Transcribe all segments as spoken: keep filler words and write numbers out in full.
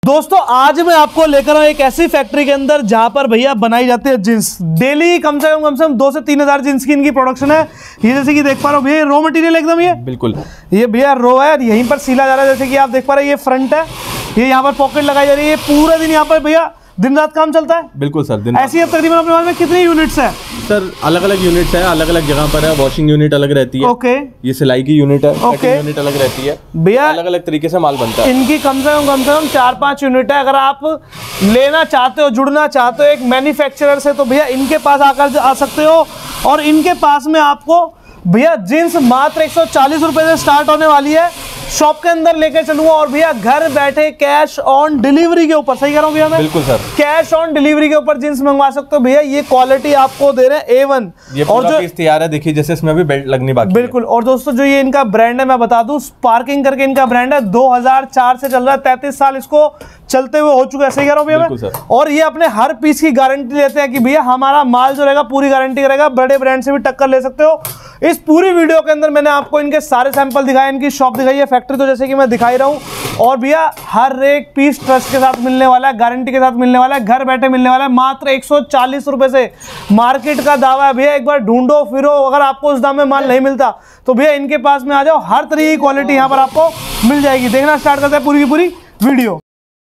दोस्तों आज मैं आपको लेकर आऊं एक ऐसी फैक्ट्री के अंदर जहां पर भैया बनाई जाती है जींस। डेली कम से कम कम से कम दो से तीन हजार जींस की इनकी प्रोडक्शन है। ये जैसे कि देख पा रहे हो भैया रॉ मटेरियल एकदम ये बिल्कुल ये भैया रो है, यहीं पर सीला जा रहा है। जैसे कि आप देख पा रहे हैं ये फ्रंट है, ये यहाँ पर पॉकेट लगाई जा रही है। पूरा दिन यहाँ पर भैया दिन रात काम चलता है। बिल्कुल सर, दिन ऐसी अब तकरीबन अपने पास में कितनी यूनिट्स है सर? अलग अलग यूनिट्स है, अलग अलग जगह पर है। वॉशिंग यूनिट अलग रहती है। ओके ये सिलाई की यूनिट है। ओके यूनिट अलग रहती है भैया, अलग अलग तरीके से माल बनता है। इनकी कम से कम कम से कम चार पांच यूनिट है। अगर आप लेना चाहते हो, जुड़ना चाहते हो एक मैन्युफैक्चरर से, तो भैया इनके पास आकर आ सकते हो। और इनके पास में आपको भैया जींस मात्र एक सौ चालीस रुपए से स्टार्ट होने वाली है। शॉप के अंदर लेके चलूंगा और भैया घर बैठे कैश ऑन डिलीवरी के ऊपर, सही कह रहा हूँ भैया मैं? बिल्कुल सर, कैश ऑन डिलीवरी के ऊपर जींस मंगवा सकते हो भैया। ये क्वालिटी आपको दे रहे हैं ए वन। ये और जो पीस तैयार है देखिए, जैसे इसमें भी बेल्ट लगनी बाकी है। बिल्कुल। और दोस्तों जो ये इनका ब्रांड है मैं बता दूं, स्पार्किंग करके इनका ब्रांड है। दो हज़ार चार से चल रहा है, तैंतीस साल इसको चलते हुए हो चुका है, सही कह रहा हूँ भैया मैं? और ये अपने हर पीस की गारंटी लेते हैं कि भैया हमारा माल जो रहेगा पूरी गारंटी करेगा। बड़े ब्रांड से भी टक्कर ले सकते हो। इस पूरी वीडियो के अंदर मैंने आपको इनके सारे सैंपल दिखाए, इनकी शॉप दिखाई है, फैक्ट्री तो जैसे कि मैं दिखा ही रहा हूं। और भैया हर एक पीस ट्रस्ट के साथ मिलने वाला है, गारंटी के साथ मिलने वाला है, घर बैठे मिलने वाला है, मात्र एक सौ चालीस रुपए से। मार्केट का दावा है भैया, एक बार ढूंढो फिरो, अगर आपको उस दाम में माल नहीं मिलता तो भैया इनके पास में आ जाओ। हर तरीके की क्वालिटी यहाँ पर आपको मिल जाएगी। देखना स्टार्ट करते हैं पूरी की पूरी वीडियो।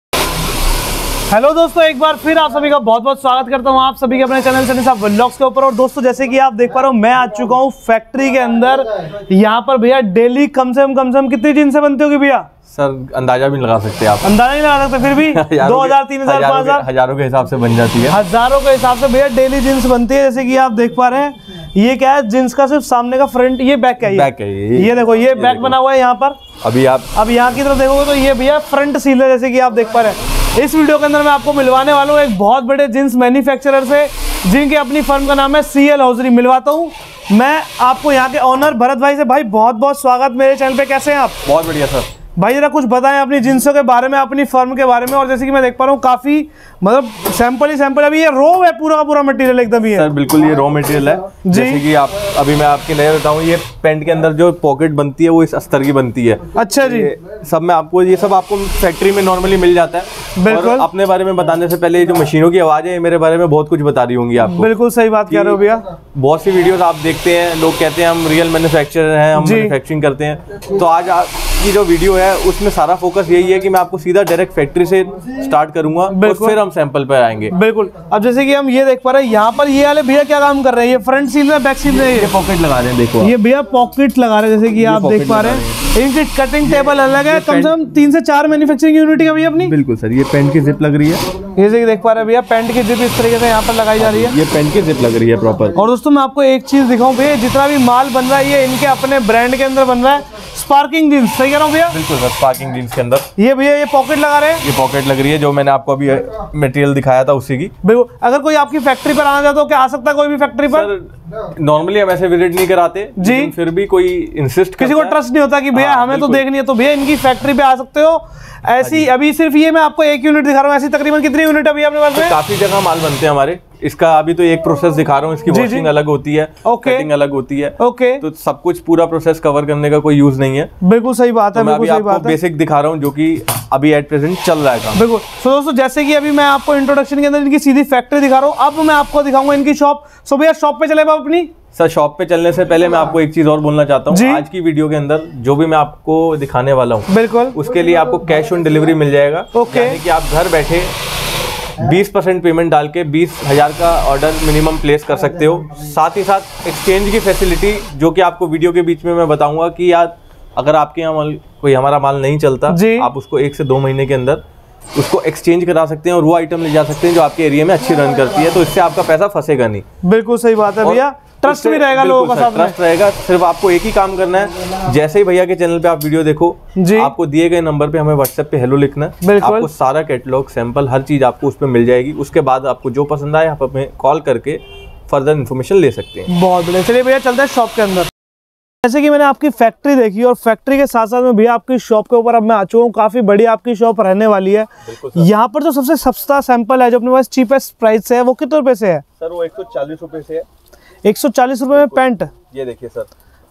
हेलो दोस्तों, एक बार फिर आप सभी का बहुत बहुत स्वागत करता हूं आप सभी के अपने चैनल सनी साहब व्लॉग्स के ऊपर। और दोस्तों जैसे कि आप देख पा रहे हो, मैं आ चुका हूं फैक्ट्री के अंदर। यहां पर भैया डेली कम से कम कम से कम कितनी जींसें बनती होगी भैया? सर अंदाजा भी लगा सकते हैं आप। अंदाजा नहीं लगा सकते, फिर भी दो हजार तीन हजार पाँच हजार हजारों के हिसाब से बन जाती है। हजारों के हिसाब से भैया डेली जींस बनती है। जैसे कि आप देख पा रहे हैं, ये क्या है, जींस का सिर्फ सामने का फ्रंट, ये बैक है, ये बैक है, ये, ये देखो ये बैक बना हुआ है यहाँ पर। अभी आप अब यहाँ की तरफ देखोगे तो ये भैया फ्रंट सील है, जैसे कि आप देख पा रहे हैं। इस वीडियो के अंदर मैं आपको मिलवाने वाला हूँ एक बहुत बड़े जींस मैन्युफैक्चरर से, जिनके अपनी फर्म का नाम है सी एल हौजरी। मिलवाता हूँ मैं आपको यहाँ के ऑनर भरत भाई से। भाई बहुत बहुत स्वागत मेरे चैनल पे, कैसे हैं आप? बहुत बढ़िया सर। भाई जरा कुछ बताएं अपनी जींसों के बारे में, अपनी फर्म के बारे में। और जैसे कि मैं देख पा रहा हूँ काफी मतलब सैंपल ही सैंपल, अभी ये रो है पूरा का पूरा मटेरियल एकदम ही है सर। बिल्कुल ये रॉ मटेरियल है। जैसे कि आप अभी मैं आपके नए बताऊं, ये पैंट के अंदर जो पॉकेट बनती है वो इस अस्तर की बनती है। अच्छा जी। सब में आपको ये सब आपको फैक्ट्री में नॉर्मली मिल जाता है। बिल्कुल। और अपने बारे में बताने से पहले जो मशीनों की आवाज है, ये मेरे बारे में बहुत कुछ बता रही होंगी आपको। बिल्कुल सही बात कह रहे हो भैया। बहुत सी वीडियोस आप देखते हैं, लोग कहते हैं हम रियल मैन्युफैक्चरर हैं, हम मैन्युफैक्चरिंग करते हैं। तो आज की जो वीडियो है उसमें सारा फोकस यही है कि मैं आपको सीधा डायरेक्ट फैक्ट्री से स्टार्ट करूंगा और फिर हम सैंपल पर आएंगे। बिल्कुल। अब जैसे कि हम ये देख पा रहे हैं, यहाँ पर ये वाले भैया क्या काम कर रहे हैं? ये फ्रंट सील है, बैक सील है, ये पॉकेट लगा रहे हैं। देखो ये भैया पॉकेट लगा रहे हैं, जैसे कि आप देख पा रहे हैं। इनकी कटिंग टेबल अलग है, कम से कम तीन से चार मैन्युफैक्चरिंग यूनिट है भैया अपनी। बिल्कुल सर। ये पेंट की जिप लग रही है, जैसे कि देख पा रहे हैं भैया, पेंट की जिप इस तरीके से यहाँ पर लगाई जा रही है। ये पेंट की जिप लग रही है प्रॉपर। और दोस्तों मैं आपको एक चीज दिखाऊं भैया, जितना भी माल बन रहा है ये इनके अपने ब्रांड के अंदर बन रहा है। स्पार्किंग जींस, सही कह रहा हूँ भैया? बिल्कुल सर, स्पार्किंग जींस के अंदर ये भैया ये पॉकेट लगा रहे हैं। ये पॉकेट लग रही है, जो मैंने आपको अभी मटेरियल दिखाया था उसी की। बिल्कुल। अगर कोई आपकी फैक्ट्री पर आना चाहता हो, क्या आ सकता है कोई भी फैक्ट्री पर? नॉर्मली हम ऐसे विजिट नहीं कराते जी, फिर भी कोई इंसिस्ट, किसी को ट्रस्ट नहीं होता कि भैया हमें तो देखनी है, तो भैया इनकी फैक्ट्री पे आ सकते हो। ऐसी अभी सिर्फ ये मैं आपको एक यूनिट दिखा रहा हूँ, ऐसी तकरीबन कितनी यूनिट अभी अपने पास में? काफी जगह माल बनते हैं हमारे। इसका अभी तो एक प्रोसेस दिखा रहा हूँ, इसकी वॉशिंग अलग होती है, कटिंग अलग होती है। ओके। तो सब कुछ पूरा प्रोसेस कवर करने का कोई यूज नहीं है। बिल्कुल सही बात है। मैं अभी आपको बेसिक दिखा रहा हूँ जो कि अभी एट प्रेजेंट चल रहा है काम। बिल्कुल। सो दोस्तों जैसे कि अभी मैं आपको इंट्रोडक्शन के अंदर इनकी सीधी फैक्ट्री दिखा रहा हूँ, अब मैं आपको दिखाऊंगा इनकी शॉप। सो भैया शॉप पे चले बाप अपनी। सर शॉप पे चलने से पहले मैं आपको एक चीज और बोलना चाहता हूँ। आज की वीडियो के अंदर जो भी मैं आपको दिखाने वाला हूँ, बिल्कुल उसके लिए आपको कैश ऑन डिलीवरी मिल जाएगा। ओके। यानी कि आप घर बैठे बीस परसेंट पेमेंट डाल के बीस हजार का ऑर्डर मिनिमम प्लेस कर सकते हो। साथ ही साथ एक्सचेंज की फैसिलिटी, जो कि आपको वीडियो के बीच में मैं बताऊंगा कि यार अगर आपके यहाँ माल कोई हमारा माल नहीं चलता, आप उसको एक से दो महीने के अंदर उसको एक्सचेंज करा सकते हैं और वो आइटम ले जा सकते हैं जो आपके एरिया में अच्छी रन करती है। तो इससे आपका पैसा फंसेगा नहीं। बिल्कुल सही बात है भैया। ट्रस्ट भी रहेगा लोगों का, साथ में ट्रस्ट रहेगा। सिर्फ आपको एक ही काम करना है, जैसे ही भैया के चैनल पे आप वीडियो देखो जी, आपको दिए गए नंबर पे हमें व्हाट्सएप पे हेलो लिखना है। आपको सारा कैटलॉग, सैंपल, हर चीज आपको उस पर मिल जाएगी। उसके बाद आपको जो पसंद आए आप हमें कॉल करके फर्दर इन्फॉर्मेशन ले सकते हैं। बहुत बढ़िया। चलिए भैया चलते हैं शॉप के अंदर। जैसे कि मैंने आपकी फैक्ट्री देखी और फैक्ट्री के साथ साथ में भैया आपकी शॉप के ऊपर अब मैं आ चुका हूँ। काफी बड़ी आपकी शॉप रहने वाली है। यहाँ पर जो सबसे सस्ता सैंपल है, जो अपने पास चीपेस्ट प्राइस है, वो कितने रुपए से है? सर वो एक सौ चालीस रुपए से है। एक सौ चालीस रुपए में पैंट। ये देखिए सर,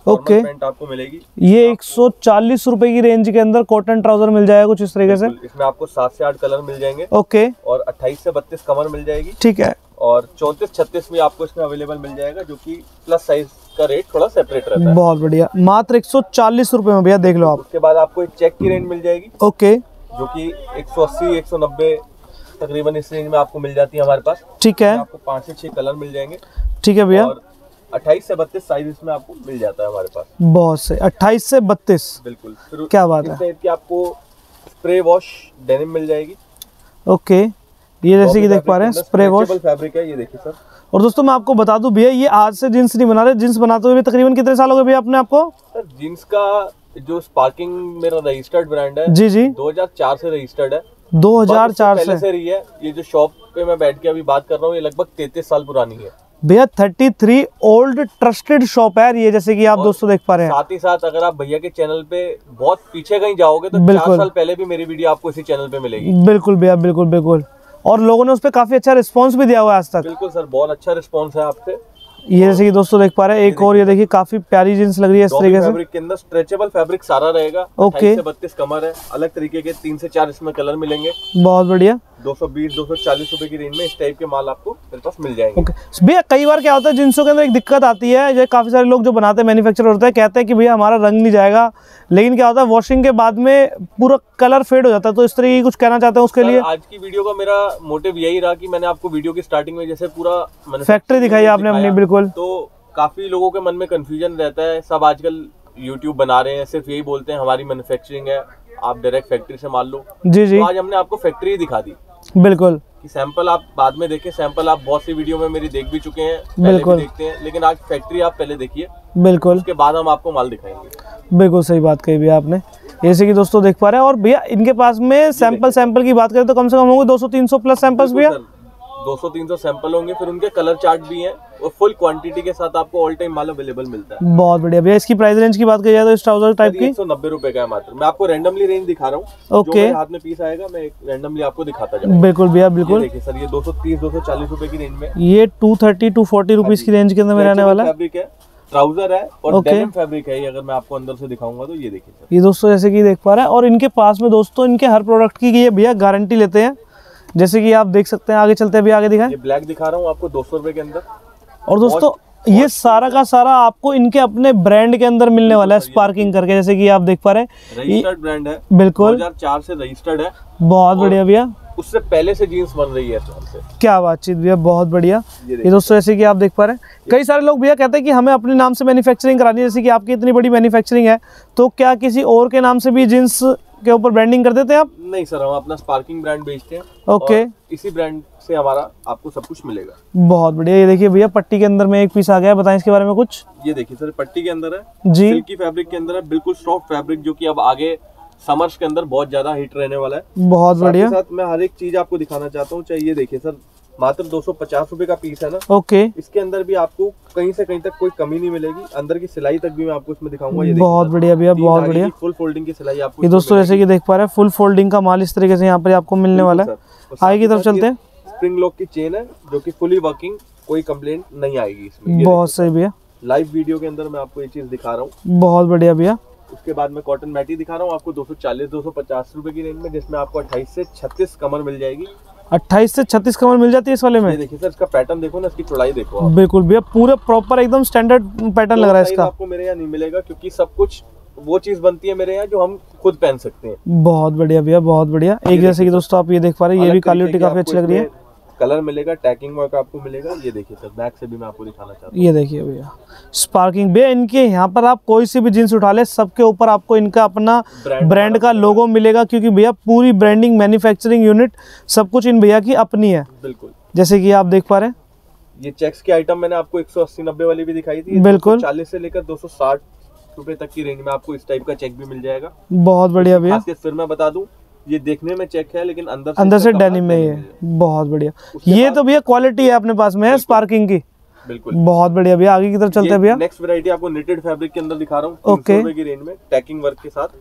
ओके, पैंट आपको मिलेगी। ये एक सौ चालीस रुपए की रेंज के अंदर कॉटन ट्राउजर मिल जाएगा कुछ इस तरीके से। इसमें आपको सात से आठ कलर मिल जाएंगे। ओके, और अट्ठाईस से बत्तीस कमर मिल जाएगी। ठीक है। और चौंतीस छत्तीस भी आपको इसमें अवेलेबल मिल जाएगा, जो कि प्लस साइज का रेट थोड़ा सेपरेट रहता है। बहुत बढ़िया, मात्र एक सौ चालीस रुपए में भैया, देख लो आप। उसके बाद आपको एक चेक की रेंज मिल जाएगी। ओके, जो कि एक सौ अस्सी एक सौ नब्बे तकरीबन इस रेंज में आपको मिल जाती है हमारे पास। ठीक है। आपको पाँच से छह कलर मिल जाएंगे। ठीक है भैया। और अट्ठाईस से बत्तीस साइज इसमें आपको मिल जाता है हमारे पास। बहुत से, अट्ठाईस से बत्तीस। बिल्कुल। क्या बात है। की आपको स्प्रे वॉश डेनिम मिल जाएगी। ओके, ये जैसे कि देख पा रहे हैं स्प्रे वॉश फैब्रिक है, ये देखिए सर। और दोस्तों मैं आपको बता दूं भैया, ये आज से जींस नहीं बना रहे, जींस बनाते हुए भी तकरीबन कितने साल हो गए भैया अपने आपको? सर जींस का जो स्पार्किंग मेरा रजिस्टर्ड ब्रांड है, जी जी, दो हज़ार चार से रजिस्टर्ड है। दो हज़ार चार से, से रही है। ये जो शॉप पे मैं बैठ के अभी बात कर रहा हूँ, ये लगभग तैंतीस साल पुरानी है भैया। तैंतीस ओल्ड ट्रस्टेड शॉप है ये, जैसे कि आप दोस्तों देख पा रहे हैं। साथ ही साथ अगर आप भैया के चैनल पे बहुत पीछे कहीं जाओगे तो चार साल पहले भी मेरी वीडियो आपको इसी चैनल पे मिलेगी। बिल्कुल भैया, बिल्कुल बिल्कुल। और लोगों ने उस पर काफी अच्छा रिस्पांस भी दिया हुआ है आज तक। बिल्कुल सर, बहुत अच्छा रिस्पांस है आपसे। ये जैसे कि दोस्तों देख पा रहे हैं, एक और ये देखिए काफी प्यारी जींस लग रही है इस तरीके से। फैब्रिक के अंदर स्ट्रेचेबल फैब्रिक सारा रहेगा। ओके, से बत्तीस कमर है, अलग तरीके के तीन से चार इसमें कलर मिलेंगे। बहुत बढ़िया। दो सौ बीस दो सौ चालीस रुपए की रेंज में इस टाइप के माल आपको मेरे पास मिल जाएंगे। ओके भैया, कई बार क्या होता है जींसों के अंदर एक दिक्कत आती है, जो काफी सारे लोग जो बनाते हैं मैन्युफैक्चरर होते हैं, कहते हैं कि भैया हमारा रंग नहीं जाएगा, लेकिन क्या होता है वॉशिंग के बाद में पूरा कलर फेड हो जाता है। तो इस तरीके की कुछ कहना चाहते हैं उसके लिए? आज की वीडियो का मेरा मोटिव यही रहा कि मैंने आपको वीडियो की स्टार्टिंग में जैसे पूरा फैक्ट्री दिखाई आपने अपनी। बिल्कुल। तो काफी लोगों के मन में कंफ्यूजन रहता है, सब आजकल यूट्यूब बना रहे हैं, सिर्फ यही बोलते हैं हमारी मैन्युफैक्चरिंग है, आप डायरेक्ट फैक्ट्री से मान लो। जी जी, तो आज हमने आपको फैक्ट्री दिखा दी। बिल्कुल। कि सैंपल आप बाद में देखें, सैंपल आप बहुत सी वीडियो में मेरी देख भी चुके हैं, पहले भी देखते हैं, लेकिन आज फैक्ट्री आप पहले देखिए। बिल्कुल। उसके बाद हम आपको माल दिखाएंगे। बिल्कुल सही बात कही भैया आपने। जैसे कि दोस्तों देख पा रहे हैं, और भैया इनके पास में सैंपल सैंपल की बात करें तो कम से कम होंगे दो सौ तीन सौ प्लस सैंपल्स भैया। दो सौ तीन सौ सैंपल होंगे, फिर उनके कलर चार्ट भी हैं और फुल क्वांटिटी के साथ आपको ऑल टाइम माल अवेलेबल मिलता है। बहुत बढ़िया भैया। इसकी प्राइस रेंज की बात की जाए तो इस ट्राउजर टाइप की एक सौ नब्बे रुपए का है मात्र। मैं आपको रैंडमली रेंज दिखा रहा हूँ। ओके, जो मेरे हाथ में पीस आएगा मैं रैंडमली आपको दिखाता जाऊंगा। बिल्कुल भैया, बिल्कुल। देखिए सर, ये दो सौ तीस दो सौ चालीस रुपए की रेंज में, ये two thirty two forty rupees की रेंज के अंदर में रहने वाला है। फैब्रिक है, ट्राउजर है और डेनिम फैब्रिक है। ये अगर मैं आपको अंदर से दिखाऊंगा तो ये देखिए ये दोस्तों जैसे कि देख पा रहे हैं। और इनके पास में दोस्तों इनके हर प्रोडक्ट की ये भैया गारंटी लेते हैं, जैसे कि आप देख सकते हैं। आगे चलते हैं भी, आगे दिखाएं। ये ब्लैक दिखा रहा हूँ आपको दो सौ रुपए के अंदर। और दोस्तों ये सारा का सारा आपको इनके अपने ब्रांड के अंदर मिलने वाला है, स्पार्किंग करके, जैसे कि आप देख पा रहे हैं। रजिस्टर्ड ब्रांड है, बिल्कुल दो हज़ार चार से रजिस्टर्ड है। बहुत बढ़िया भैया। उससे पहले से जीन्स बन रही है से। क्या बातचीत भैया, बहुत बढ़िया। ये, ये दोस्तों जैसे कि आप देख पा रहे हैं, कई सारे लोग भैया कहते हैं कि हमें अपने नाम से मैन्युफैक्चरिंग करानी है, जैसे कि आपकी इतनी बड़ी मैन्युफैक्चरिंग है, तो क्या किसी और के नाम से भी जींस के ऊपर ब्रांडिंग कर देते हैं आप? नहीं सर, हम अपना स्पार्किंग ब्रांड बेचते हैं। ओके, इसी ब्रांड से हमारा आपको सब कुछ मिलेगा। बहुत बढ़िया। ये देखिए भैया, पट्टी के अंदर में एक पीस आ गया है, बताएं इसके बारे में कुछ। ये देखिए सर, पट्टी के अंदर है जी, सिल्की फैब्रिक के अंदर है, बिल्कुल सॉफ्ट फैब्रिक, जो कि अब आगे समर्स के अंदर बहुत ज्यादा हिट रहने वाला है। बहुत बढ़िया। साथ मैं हर एक चीज आपको दिखाना चाहता हूँ। चाहिए देखिए सर, मात्र दो सौ पचास रुपए का पीस है ना। ओके, इसके अंदर भी आपको कहीं से कहीं तक कोई कमी नहीं मिलेगी। अंदर की सिलाई तक भी मैं आपको इसमें दिखाऊंगा। ये बहुत बढ़िया भैया, बहुत बढ़िया। फुल फोल्डिंग की सिलाई आपको ये दोस्तों जैसे कि देख पा रहे हैं, फुल फोल्डिंग का माल इस तरीके से यहाँ पर आपको मिलने वाला है। आगे की तरफ चलते हैं। स्प्रिंग लॉक की चेन है, जो कि फुली वर्किंग, कोई कंप्लेंट नहीं आएगी इसमें। बहुत सही भैया। लाइव वीडियो के अंदर मैं आपको ये चीज दिखा रहा हूँ। बहुत बढ़िया भैया। उसके बाद मैं कॉटन मैटी दिखा रहा हूँ आपको दो सौ चालीस दो सौ पचास रुपए की रेंज में, जिसमें आपको अट्ठाईस से छत्तीस कमर मिल जाएगी। अट्ठाईस से छत्तीस कमर मिल जाती है इस वाले में। ये देखिए सर, इसका पैटर्न देखो ना, इसकी चौड़ाई देखो आप। बिल्कुल भैया, पूरे प्रॉपर एकदम स्टैंडर्ड पैटर्न लग रहा है इसका। आपको मेरे यहाँ नहीं मिलेगा, क्योंकि सब कुछ वो चीज बनती है मेरे यहाँ जो हम खुद पहन सकते हैं। बहुत बढ़िया भैया, बहुत बढ़िया। एक जैसे कि दोस्तों आप ये देख पा रहे हैं, ये भी क्वालिटी काफी अच्छी लग रही है। कलर मिलेगा, टैकिंग वर्क आपको मिलेगा। ये देखिए सर, बैक से भी मैं आपको दिखाना चाहता हूँ। ये देखिए भैया, स्पार्किंग भैया। इनके यहाँ पर आप कोई सी भी जींस उठा ले, सबके ऊपर आपको इनका अपना ब्रांड का लोगो मिलेगा, क्योंकि भैया पूरी ब्रांडिंग, मैन्युफैक्चरिंग यूनिट, सब कुछ इन भैया की अपनी है। बिल्कुल, जैसे कि आप देख पा रहे हैं। ये चेक्स की आइटम मैंने आपको एक सौ अस्सी नब्बे वाली भी दिखाई थी। बिल्कुल, चालीस से लेकर दो सौ साठ रुपए तक की रेंज में आपको इस टाइप का चेक भी मिल जाएगा। बहुत बढ़िया भैया। फिर मैं बता दूं, ये देखने में चेक है, लेकिन अंदर से अंदर से डेनिम में है। बहुत बढ़िया। ये तो भैया क्वालिटी है अपने पास में है स्पार्किंग की। बिल्कुल, बहुत बढ़िया भैया। आगे की तरफ चलते हैं भैया। नेक्स्ट वैरायटी आपको निटेड फैब्रिक के अंदर दिखा रहा हूँ, ओके, तीन सौ रुपए की रेंज में, टैकिंग वर्क के साथ।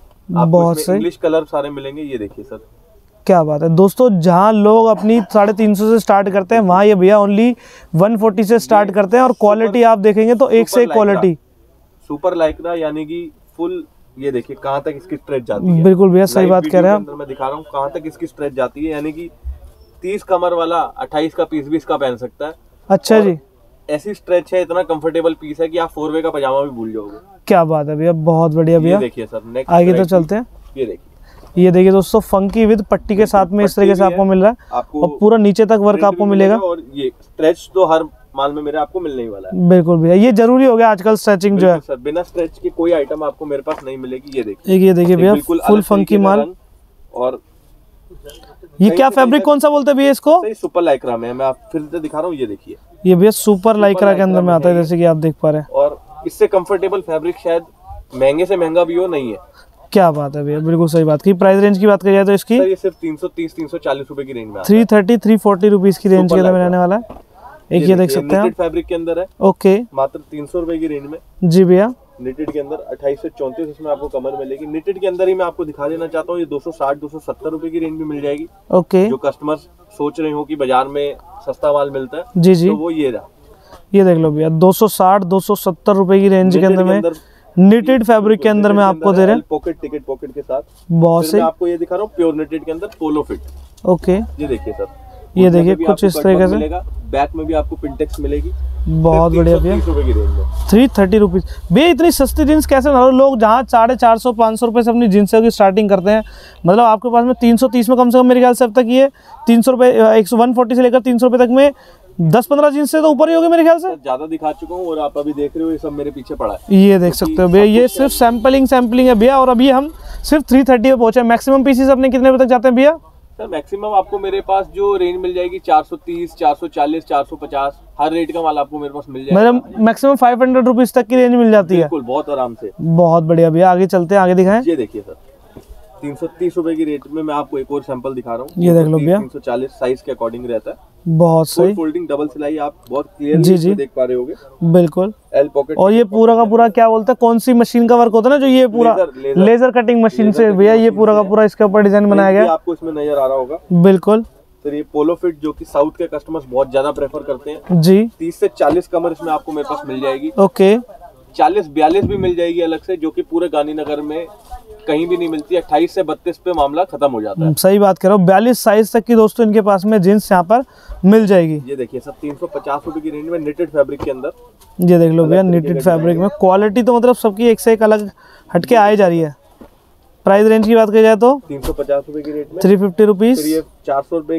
बहुत सही। इंग्लिश कलर सारे मिलेंगे। ये देखिए सर, क्या बात है दोस्तों, जहां लोग अपनी साढ़े तीन सौ से स्टार्ट करते हैं, वहां ये भैया ओनली वन फोर्टी से स्टार्ट करते हैं। और क्वालिटी आप देखेंगे तो एक से एक क्वालिटी, सुपर लाइक्रा यानी कि फुल, ये देखिए कहाँ तक इसकी स्ट्रेच जाती है। बिल्कुल भैया सही बात कह रहे हैं आप। मैं दिखा रहा हूँ कहाँ तक इसकी स्ट्रेच जाती है, यानी कि तीस कमर वाला अट्ठाईस का पीस भी इसका पहन सकता है। अच्छा जी, ऐसी स्ट्रेच है, इतना कंफर्टेबल पीस है कि आप फोर वे का पजामा भी भूल जाओगे। क्या बात है भैया, बहुत बढ़िया भैया। देखिए सर, नेक्स्ट आगे तो चलते हैं। ये देखिए, ये देखिए दोस्तों, फंकी विद पट्टी के साथ में इस तरीके से आपको मिल रहा है आपको, और पूरा नीचे तक वर्क आपको मिलेगा। और ये स्ट्रेच तो हर माल में मेरे आपको मिलने ही वाला है। बिल्कुल भैया, ये जरूरी हो गया आजकल स्ट्रेचिंग जो है सर। बिना स्ट्रेच के कोई आइटम आपको मेरे पास नहीं मिलेगी। ये देखिए, ये देखिए भैया, फुल फंकी माल। और ये क्या फैब्रिक कौन सा बोलते हैं भैया इसको? सुपर लाइक्रा में, मैं आप फिर से दिखा रहा हूँ। ये देखिए, ये भैया सुपर लाइक्रा के अंदर में आता है, जैसे कि आप देख पा रहे हैं। और इससे कंफर्टेबल फैब्रिक शायद महंगे से महंगा भी हो नहीं है। क्या बात है भैया, बिल्कुल सही बात की। प्राइस रेंज की बात की जाए तो इसकी सर ये सिर्फ तीन सौ तीस तीन सौ चालीस रुपए की रेंज में, three thirty three forty rupees की रेंज के अंदर में रहने वाला है। एक ये देख सकते हैं, फैब्रिक के अंदर है। ओके, मात्र तीन सौ रुपए की रेंज में। जी भैया, निटेड के अंदर अट्ठाईस से चौंतीस इसमें आपको कमर मिलेगी। निटेड के अंदर ही मैं आपको दिखा देना चाहता हूँ, ये दो सौ साठ दो सौ सत्तर रुपए की रेंज में मिल जाएगी। ओके, जो कस्टमर सोच रहे हो कि बाजार में सस्ता माल मिलता है, जी जी, तो वो ये रहा। ये देख लो भैया, दो सौ साठ दो सौ सत्तर रुपए की रेंज के अंदर में निटेड फैब्रिक के अंदर में आपको दे रहे हैं, पॉकेट टिकट पॉकेट के साथ। बहुत सही। आपको ये दिखा रहा हूँ प्योर निटेड के अंदर पोलो फिट। ओके, ये देखिए सर, ये देखिए कुछ इस तरीके से मिलेगा। बैक में भी आपको पिंटेक्स मिलेगी। बहुत बढ़िया भैया, थ्री थर्टी रुपीज भैया। इतनी सस्ती जींस कैसे बना रहे हो? लोग जहाँ साढ़े चार सौ पाँच सौ रुपये से अपनी जींसों की स्टार्टिंग करते हैं, मतलब आपके पास में तीन सौ तीस में कम से कम मेरे ख्याल से अब तक ये तीन सौ रुपये एक सौ वन फोर्टी से लेकर तीन सौ रुपये तक में दस पंद्रह जींस से तो ऊपर ही होगी मेरे ख्याल से। ज्यादा दिखा चुका हूँ और आप अभी देख रहे हो ये सब मेरे पीछे पड़ा है। ये देख सकते हो भैया, ये सिर्फ सैम्पलिंग सैम्पलिंग है भैया। और अभी हम सिर्फ थ्री थर्टी पे पहुंचे। मैक्सिमम पीसेस अपने कितने बजे तक जाते हैं भैया? सर मैक्सिमम आपको मेरे पास जो रेंज मिल जाएगी चार सौ तीस चार सौ चालीस चार सौ पचास, हर रेट का माल आपको मेरे पास मिल जाएगा। मतलब मैक्सिमम फाइव हंड्रेड रुपीज तक की रेंज मिल जाती है। बिल्कुल, बहुत आराम से। बहुत बढ़िया भैया, आगे चलते हैं, आगे दिखाएं। ये देखिए सर, तीन सौ तीस रुपए की रेट में मैं आपको एक और सैंपल दिखा रहा हूँ। ये देख लो भैया, तीन सौ चालीस साइज के अकॉर्डिंग रहता है। बहुत सही। फोल्डिंग डबल सिलाई आप बहुत क्लियरली देख पा रहे होगे। बिल्कुल, एल पॉकेट। और ये पूरा का पूरा क्या बोलते हैं, कौन सी मशीन का वर्क होता है ना, जो ये पूरा लेजर, लेजर कटिंग मशीन से भैया ये पूरा का पूरा इसके ऊपर डिजाइन बनाया गया। आपको इसमें नजर आ रहा होगा। बिल्कुल सर, ये पोलो फिट जो कि साउथ के कस्टमर्स बहुत ज्यादा प्रेफर करते हैं जी। तीस से चालीस कमर इसमें आपको मेरे पास मिल जाएगी। ओके, चालीस बयालीस भी मिल जाएगी अलग से, जो कि पूरे गांधीनगर में कहीं भी नहीं मिलती। अट्ठाईस से बत्तीस पे मामला खत्म हो जाता है। सही बात कर रहा हूँ, बयालीस साइज तक की दोस्तों इनके पास में जींस यहाँ पर मिल जाएगी। ये देखिए सर, तीन सौ पचास रुपए की रेंज में निटेड फैब्रिक के अंदर। ये देख लो भैया, निटेड फैब्रिक में क्वालिटी तो मतलब सबकी एक से एक अलग हटके आई जा रही है। प्राइस रेंज की बात की जाए तो तीन सौ पचास रुपए की रेट में थ्री फिफ्टी रुपीज। ये चार सौ रुपए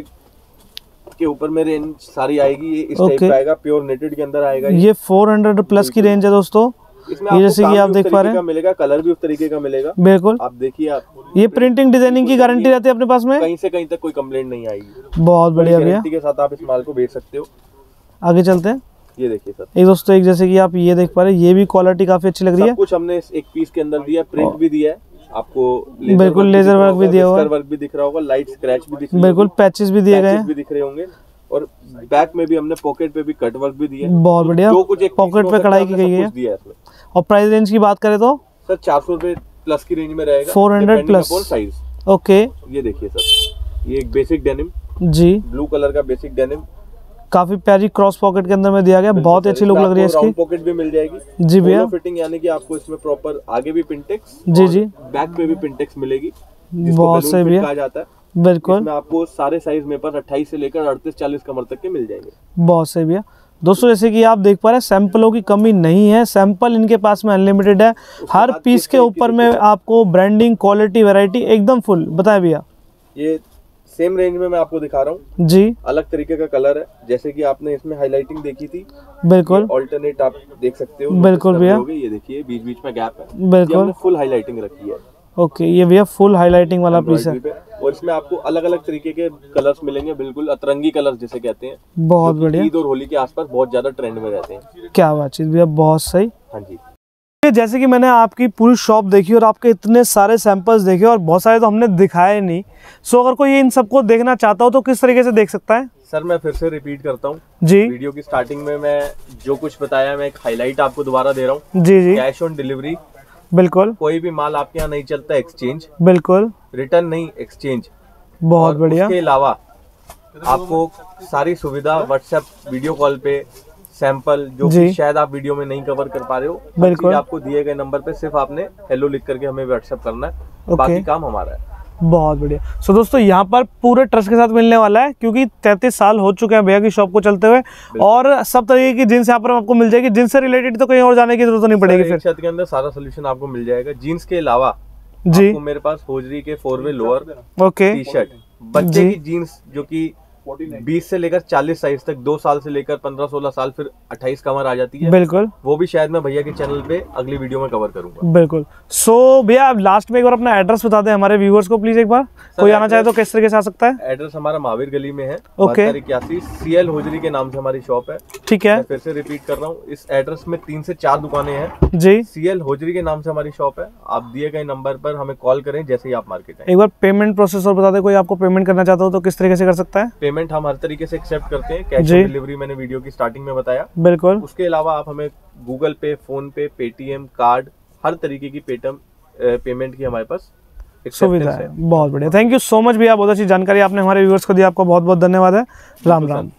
के ऊपर में रेंज सारी आएगी। ये इस टाइप का आएगा, प्योर नेटेड के अंदर आएगा। ये चार सौ प्लस की रेंज है दोस्तों। ये जैसे कि आप देख पा रहे हैं, मिलेगा कलर भी उस तरीके का मिलेगा। बिल्कुल, आप देखिए, आप ये प्रिंटिंग डिजाइनिंग की गारंटी रहती है अपने पास में, कहीं से कहीं तक कोई कंप्लेंट नहीं आएगी। बहुत बढ़िया भैया, गारंटी के साथ आप इस माल को बेच सकते हो। आगे चलते हैं। ये देखिए सर, एक दोस्तों, एक जैसे कि आप ये देख पा रहे हैं, ये भी क्वालिटी काफी अच्छी लग रही है। कुछ हमने एक पीस के अंदर दिया, प्रिंट भी दिया है आपको। बिल्कुल, लेजर वर्क भी दिया हुआ है, वर्क भी दिख रहा होगा, लाइट स्क्रैच भी दिख रही है, बिल्कुल पैचेस भी दिए गए हैं, भी दिख रहे होंगे। और बैक में भी हमने पॉकेट पे भी कट वर्क भी दिया है। बहुत बढ़िया, पॉकेट पे कढ़ाई की गई है। और प्राइस रेंज की बात करें तो सर चार सौ रुपए प्लस की रेंज में रहेगा, four hundred plus size. Okay, ये देखिए सर, ये एक बेसिक डेनिम जी, ब्लू कलर का बेसिक डेनिम, काफी प्यारी क्रॉस पॉकेट के अंदर में दिया गया। बहुत अच्छी लुक लग रही है इसकी। पॉकेट भी मिल जाएगी जी भैया, फिटिंग, यानी कि आपको इसमें प्रॉपर आगे भी पिंटेक्स, जी जी, बैक पे भी पिंटेक्स मिलेगी। बहुत सही भैया, कहा जाता है। बिल्कुल, इसमें आपको सारे साइज में पर अट्ठाईस से लेकर अड़तीस चालीस कमर तक के मिल जाएंगे। बहुत सही भैया। दोस्तों जैसे कि आप देख पा रहे हैं, सैंपलों की कमी नहीं है, सैंपल इनके पास में अनलिमिटेड है। हर पीस के ऊपर में आपको ब्रांडिंग, क्वालिटी, वैरायटी एकदम फुल। बताएं भैया। ये सेम रेंज में मैं आपको दिखा रहा हूँ जी, अलग तरीके का कलर है। जैसे कि आपने इसमें हाईलाइटिंग देखी थी, बिल्कुल ऑल्टरनेट आप देख सकते हो। बिल्कुल भैया, ये देखिए बीच बीच में गैप है, बिल्कुल फुल हाईलाइटिंग रखी है। ओके, ये भैया फुल हाईलाइटिंग वाला पीस है। और इसमें आपको अलग अलग तरीके के कलर्स मिलेंगे, बिल्कुल अतरंगी कलर्स जिसे कहते हैं। बहुत बढ़िया, ईद और होली के आसपास बहुत ज्यादा ट्रेंड में रहते हैं। क्या बातचीत भैया, बहुत सही। हाँ जी, जैसे कि मैंने आपकी पूरी शॉप देखी और आपके इतने सारे सैंपल्स देखे, और बहुत सारे तो हमने दिखाए नहीं। सो अगर कोई इन सबको देखना चाहता हो तो किस तरीके से देख सकता है? सर मैं फिर से रिपीट करता हूँ जी, वीडियो की स्टार्टिंग में मैं जो कुछ बताया, मैं एक हाईलाइट आपको दोबारा दे रहा हूँ। जी जी, कैश ऑन डिलीवरी, बिल्कुल, कोई भी माल आपके यहाँ नहीं चलता एक्सचेंज, बिल्कुल, रिटर्न नहीं एक्सचेंज। बहुत बढ़िया। इसके अलावा आपको सारी सुविधा व्हाट्सएप वीडियो कॉल पे सैंपल जो कि शायद आप वीडियो में नहीं कवर कर पा रहे हो, बिल्कुल आपको दिए गए नंबर पे सिर्फ आपने हेलो लिख करके हमें व्हाट्सएप करना है, बाकी काम हमारा है। बहुत बढ़िया। सो so, दोस्तों यहाँ पर पूरे ट्रस्ट के साथ मिलने वाला है, क्योंकि तैंतीस साल हो चुके हैं भैया की शॉप को चलते हुए, और सब तरीके की जीन्स यहाँ पर आपको मिल जाएगी। जीन्स से रिलेटेड तो कहीं और जाने की जरूरत नहीं पड़ेगी। फिर छत के अंदर सारा सोल्यूशन आपको मिल जाएगा। जीन्स के अलावा जी आपको मेरे पास होजरी के four way lower, okay, T shirt, बच्चे की जीन्स जो कि बीस से लेकर चालीस साइज तक, दो साल से लेकर पंद्रह सोलह साल, फिर अट्ठाईस कमर आ जाती है, बिल्कुल, वो भी शायद मैं भैया के चैनल पे अगली वीडियो में कवर करूंगा। बिल्कुल। सो so, भैया आप लास्ट में एक बार अपना एड्रेस बता दें हमारे व्यूअर्स को प्लीज। एक बार कोई आना चाहे तो किस तरीके से आ सकता है? एड्रेस हमारा महावीर गली में है, ओके, इक्यासी, सीएल होजरी के नाम से हमारी शॉप है। ठीक है, फिर से रिपीट कर रहा हूँ, इस एड्रेस में तीन से चार दुकानें हैं जी। सीएल होजरी के नाम से हमारी शॉप है। आप दिए गए नंबर पर हमें कॉल करें जैसे ही आप मार्केट आए। एक बार पेमेंट प्रोसेस और बता दें, कोई आपको पेमेंट करना चाहता हो तो किस तरीके से कर सकता है? पेमेंट हम हर तरीके से एक्सेप्ट करते हैं, कैश ऑन डिलीवरी मैंने वीडियो की स्टार्टिंग में बताया, बिल्कुल। उसके अलावा आप हमें गूगल पे, फोन पे, पेटीएम, कार्ड, हर तरीके की पेटीएम पेमेंट की हमारे पास सुविधा है। बहुत बढ़िया, थैंक यू सो मच भैया, बहुत अच्छी जानकारी आपने हमारे व्यूअर्स को दी, आपको बहुत बहुत धन्यवाद है। राम राम।